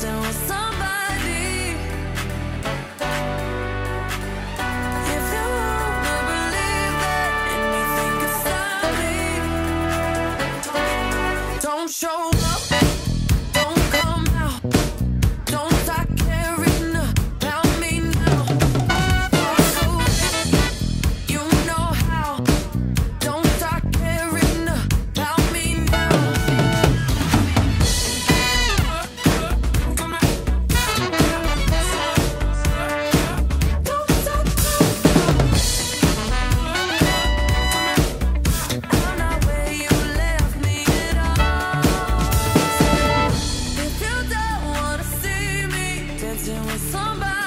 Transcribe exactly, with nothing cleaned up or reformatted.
dancing with somebody. If you wanna believe that anything can stop me, don't show up, don't come out, don't start caring about me now. Walk away, you know how, don't start caring about me now. Don't stop I'm not where you left me at all. If you don't wanna see me dancing with somebody.